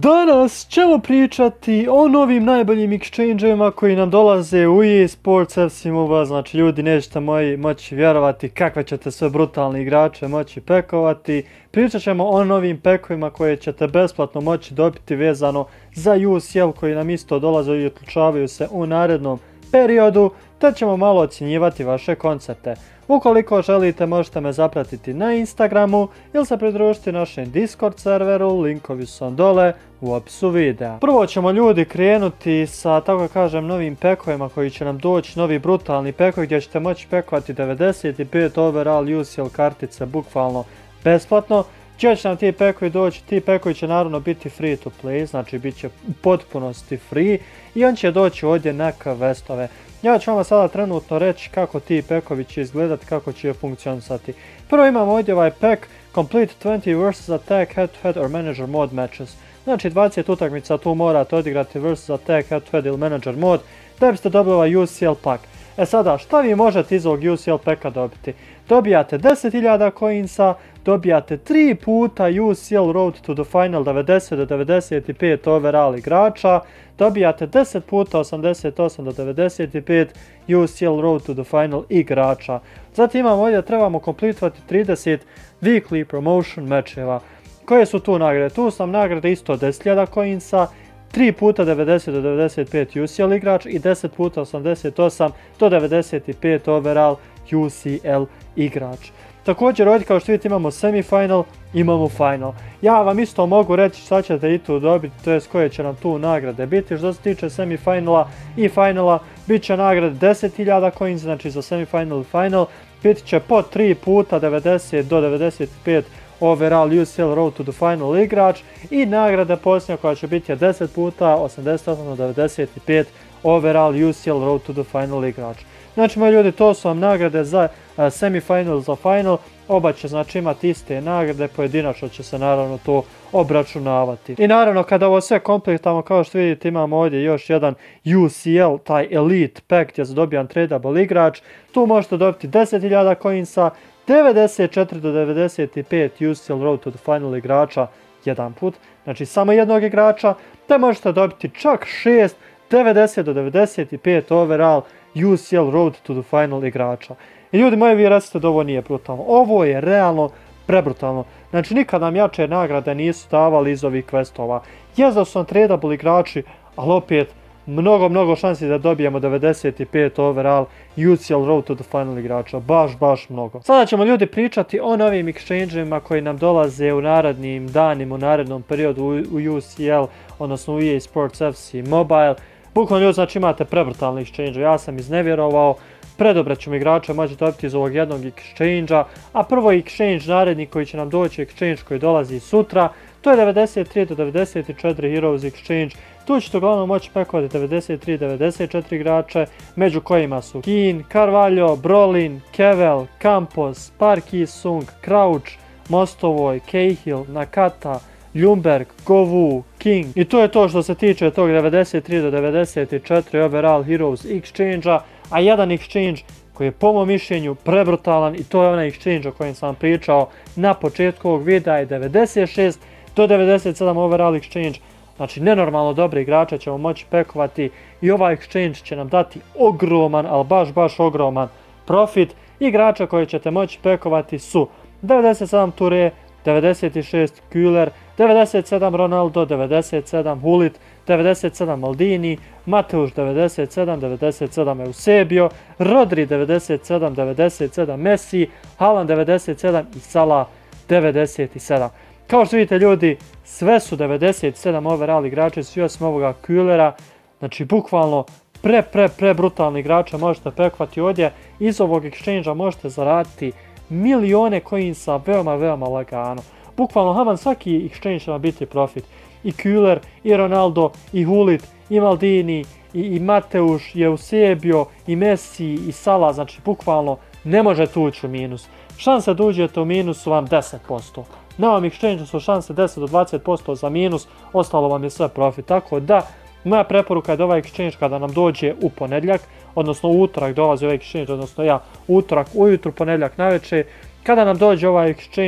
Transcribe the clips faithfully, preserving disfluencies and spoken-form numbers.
Danas ćemo pričati o novim najboljim exchange-evima koji nam dolaze u E A Sports F C Mobile. Znači ljudi, nećete moji moći vjerovati kakve ćete sve brutalni igrače moći pekovati. Pričat ćemo o novim pekovima koje ćete besplatno moći dobiti vezano za U C L koji nam isto dolaze i otključavaju se u narednom periodu, te ćemo malo ocjenjivati vaše koncepte. Ukoliko želite, možete me zapratiti na Instagramu ili se pridružiti našem Discord serveru, linkovi su vam dole u opisu videa. Prvo ćemo ljudi krenuti sa, tako kažem, novim pekovima koji će nam doći, novi brutalni pekovi gdje ćete moći pekovati devedeset pet overall U C L kartice bukvalno besplatno. Gdje će nam ti pekovi doći? Ti pekovi će naravno biti free to play, znači bit će u potpunosti free i on će doći ovdje na questove. Ja ću vam sada trenutno reći kako ti pekovi će izgledati, kako će funkcionisati. Prvo imamo ovdje ovaj pek Complete twenty versus Attack Head to Head or Manager Mode Matches. Znači dvadeset utakmica tu morate odigrati versus Attack Head to Head ili Manager Mode da biste dobili ovaj U C L pak. E sada, šta vi možete iz ovog U C L peka dobiti? Dobijate deset hiljada coinsa, dobijate tri puta U C L Road to the Final devedeset do devedeset pet overall igrača, dobijate deset puta osamdeset osam do devedeset pet U C L Road to the Final igrača. Zatim imamo ovdje, trebamo kompletovati trideset weekly promotion mečeva. Koje su tu nagrade? Tu su nam nagrade isto deset hiljada coinsa, tri puta devedeset do devedeset pet U C L igrač i deset puta osamdeset osam do devedeset pet overall U C L igrač. Također ovdje kao što vidite imamo semifinal, imamo final. Ja vam isto mogu reći šta ćete i tu dobiti, to jest koje će nam tu nagrade biti. Što se tiče semifinala i finala, bit će nagrade deset hiljada coins, znači za semifinal i final. Bit će po tri puta devedeset do devedeset pet overall U C L Road to the Final igrač i nagrade posljednja koja će biti deset puta osamdeset osam do devedeset pet overall U C L Road to the Final igrač. Znači moji ljudi, to su vam nagrade za uh, semifinal, za final. Oba će znači imati iste nagrade, pojedinačno će se naravno to obračunavati. I naravno kada ovo sve kompletamo, kao što vidite imamo ovdje još jedan U C L, taj Elite pack gdje se dobija tradable igrač. Tu možete dobiti deset hiljada coinsa, devedeset četiri do devedeset pet U C L Road to the Final igrača jedan put, znači samo jednog igrača, te možete dobiti čak šest devedeset do devedeset pet overall U C L Road to the Final igrača. I ljudi moji, vi recite da ovo nije brutalno. Ovo je realno prebrutalno. Znači nikad nam jače nagrade nisu davali iz ovih questova. Jezda su nam tradable igrači, ali opet mnogo, mnogo šansi da dobijemo devedeset pet overall U C L Road to the Final igrača. Baš, baš mnogo. Sada ćemo ljudi pričati o novim exchange-ima koji nam dolaze u narednim danima, u narednom periodu u U C L, odnosno u E A Sports F C Mobile. Bukvalno ljudi, znači imate prebrutalni exchange, ja sam iznevjerovao, predobre ćemo igrače moći dobiti iz ovog jednog exchange-a, a prvo exchange naredni koji će nam doći, exchange koji dolazi sutra, to je devedeset tri do devedeset četiri Heroes exchange. Tu ćete uglavnom moći pekovati devedeset tri do devedeset četiri igrače, među kojima su Keane, Carvalho, Brolin, Kevel, Campos, Park Ji-sung, Crouch, Mostovoj, Cahill, Nakata, Ljungberg, Govu, King. I to je to što se tiče tog devedeset tri do devedeset četiri overall Heroes exchange-a, a jedan exchange koji je po mom mišljenju prebrutalan, i to je onaj exchange o kojem sam pričao na početku ovog videa, je devedeset šest do devedeset sedam overall exchange. Znači nenormalno dobre igrače ćemo moći pekovati i ovaj exchange će nam dati ogroman, ali baš baš ogroman profit. Igrača koje ćete moći pekovati su devedeset sedam Toure, devedeset šest Kühler, devedeset sedam Ronaldo, devedeset sedam Hullit, devedeset sedam Maldini, Mateusz devedeset sedam, devedeset sedam Eusebio, Rodri devedeset sedam, devedeset sedam Messi, Haaland devedeset sedam i Salah devedeset sedam. Kao što vidite ljudi, sve su devedeset sedam overall igrače, svi osim ovoga Kühlera, znači bukvalno pre pre pre brutalni igrače možete pekovati ovdje. Iz ovog exchange-a možete zaraditi milione coinsa veoma veoma lagano. Bukvalno haman svaki exchange će vam biti profit. I Kühler, i Ronaldo, i Hullit, i Maldini, i, i Mateusz, i Eusebio, i Messi, i Salah, znači bukvalno ne možete ući u minus. Šanse da uđete u minus su vam deset posto. Na ovom exchange su šanse deset do dvadeset posto za minus, ostalo vam je sve profit. Tako da, moja preporuka je da ovaj exchange kada nam dođe u ponedjeljak, odnosno u utorak dolazi ovaj exchange, odnosno ja utorak ujutru, ponedjeljak navečer, kada nam dođe ovaj exchange,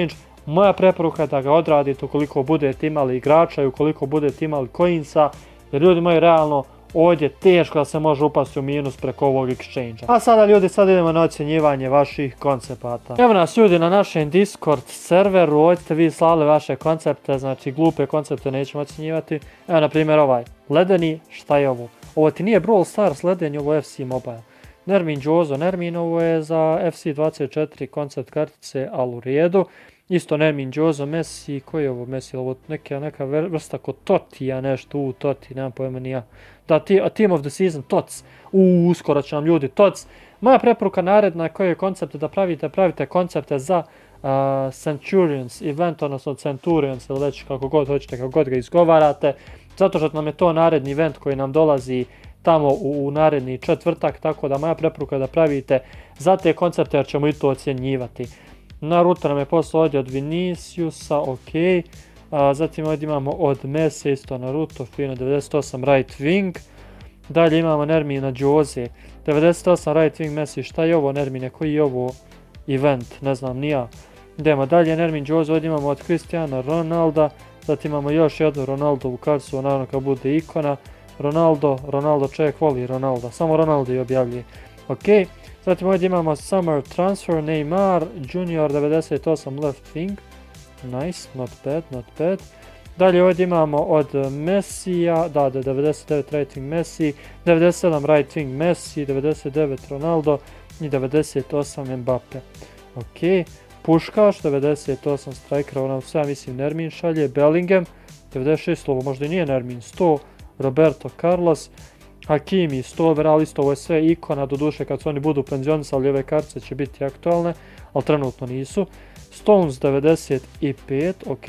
Moja preporuka je da ga odradite ukoliko budete imali igrača i ukoliko budete imali coinsa, jer ljudi moji realno ovdje teško da se može upasti u minus preko ovog exchange-a. A sada ljudi, sad idemo na ocjenjivanje vaših koncepata. Evo nas ljudi na našem Discord serveru, ovdje ste vi slali vaše koncepte, znači glupe koncepte nećemo ocjenjivati. Evo na primjer ovaj, ledeni, šta je ovo? Ovo ti nije Brawl Stars ledeni, ovo je F C Mobile. Nermin Džozo, Nermin, ovo je za F C dvadeset četiri koncept kartice, ali u redu. Isto Nermin Džozo, Messi, koji je ovo Messi, ovo neka, neka vrsta kod Totija nešto, u Toti, nemam pojma ni ja. Da, Team of the Season, Tots, u, uskoro će nam ljudi, Tots. Moja preporuka naredna koje je koncepte da pravite, pravite koncepte za uh, Centurions event, odnosno Centurions, ili već kako god hoćete, kako god ga izgovarate, zato što nam je to naredni event koji nam dolazi tamo u, u naredni četvrtak, tako da moja preporuka je da pravite za te koncepte jer ćemo i to ocjenjivati. Naruto nam je poslao ovdje od Viniciusa, ok. A, zatim ovdje imamo od Messi isto Naruto, fino, devedeset osam right wing. Dalje imamo Nermina Džoze, devedeset osam right wing Messi, šta je ovo Nermine, koji je ovo event, ne znam ni ja. Idemo dalje, Nermin Džoze, ovdje imamo od Cristiano Ronalda, zatim imamo još jednu Ronaldovu kartu, naravno kad bude ikona. Ronaldo, Ronaldo čovjek voli Ronalda, samo Ronaldo je objavljuje. Ok, zatim ovdje imamo Summer Transfer, Neymar, Junior devedeset osam left wing. Nice, not bad, not bad. Dalje ovdje imamo od Messija, da, da, devedeset devet right wing Messi, devedeset sedam right wing Messi, devedeset devet Ronaldo i devedeset osam Mbappe. Ok, Puškaš, devedeset osam striker, ovo nam sve, mislim, Nermin šalje, Bellingham, devedeset šest, ovo možda i nije Nermin, sto, Roberto Carlos, Hakimi, sto overall, isto ovo je sve ikona, doduše kad su oni budu penzionisali ove kartice će biti aktualne, ali trenutno nisu. Stones devedeset pet, ok.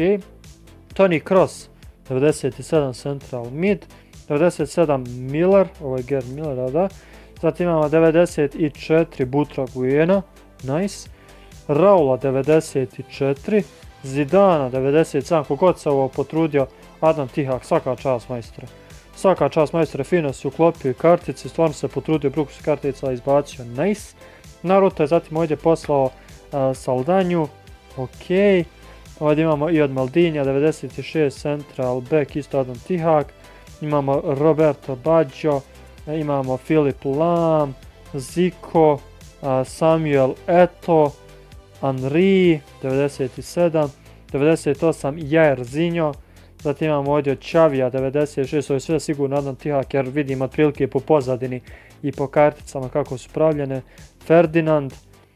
Toni Kroos devedeset sedam central mid, devedeset sedam Miller, ovo je Gerd Miller, da. Zatim imamo devedeset četiri Butraguena, nice. Raula devedeset četiri, Zidana devedeset sedam, kogod se ovo potrudio, Adam Tihak, svaka čast majstore. Svaka čast majstore, fino si uklopio i kartice, stvarno se potrudio, bruku se kartica izbacio, nice. Naruto je zatim ovdje poslao uh, Saldanju, ok. Ovdje imamo i od Maldinja, devedeset šest central back, isto Adam Tihak. Imamo Roberto Baggio, imamo Filip Lam, Zico, uh, Samuel Eto'o, Henry, devedeset sedam, devedeset osam Jairzinho. Zatim imamo ovdje od Xavija, devedeset šest, ovo je sve sigurno Adam Tihak jer vidim otprilike po pozadini i po karticama kako su pravljene. Ferdinand,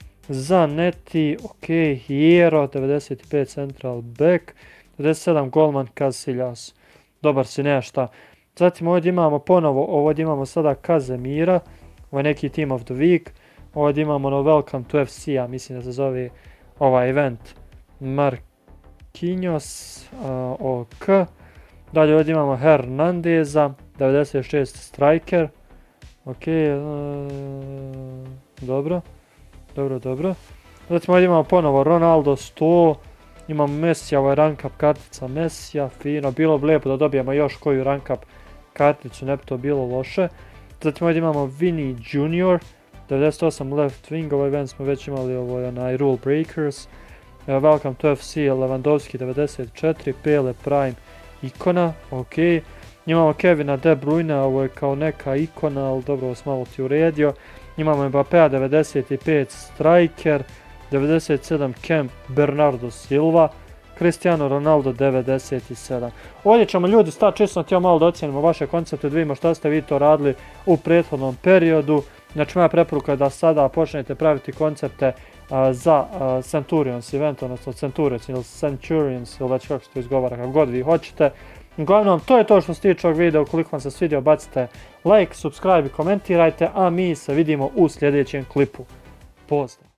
Zanetti, ok, Hierro, devedeset pet central back, devedeset sedam golman Casillas, dobar si nešta. Zatim ovdje imamo ponovo, ovdje imamo sada Kazemira, ovo je neki team of the week, ovdje imamo no welcome to F C, a mislim da se zove ovaj event Marquinhos, uh, ok. Dalje ovdje imamo Hernandeza, devedeset šest striker, ok, uh, dobro. Dobro, dobro. Zatim ovdje imamo ponovo Ronaldo sto, imamo Messi, ovo je rank up kartica Messija, fino, bilo bi lijepo da dobijemo još koju rank up karticu, ne bi to bilo loše. Zatim ovdje imamo Vini Junior, devedeset osam left wing, ovaj event smo već imali, ovo je onaj Rule Breakers. Welcome to F C, Lewandowski devedeset četiri, Pele Prime ikona, ok. Imamo Kevina De Bruyne, ovo je kao neka ikona, ali dobro, ovo sam malo ti uredio. Imamo Mbappéa devedeset pet striker, devedeset sedam Camp Bernardo Silva, Cristiano Ronaldo devedeset sedam. Ovdje ćemo ljudi stati, čisto htio malo da ocijenimo vaše koncepte, da vidimo šta ste vi to radili u prethodnom periodu. Znači moja preporuka je da sada počnete praviti koncepte a, za a, Centurions event, odnosno Centurions ili Centurions ili već kako se to izgovara, kako god vi hoćete. Uglavnom, to je to što se tiče ovog videa, ukoliko vam se svidio bacite like, subscribe i komentirajte, a mi se vidimo u sljedećem klipu. Pozdrav!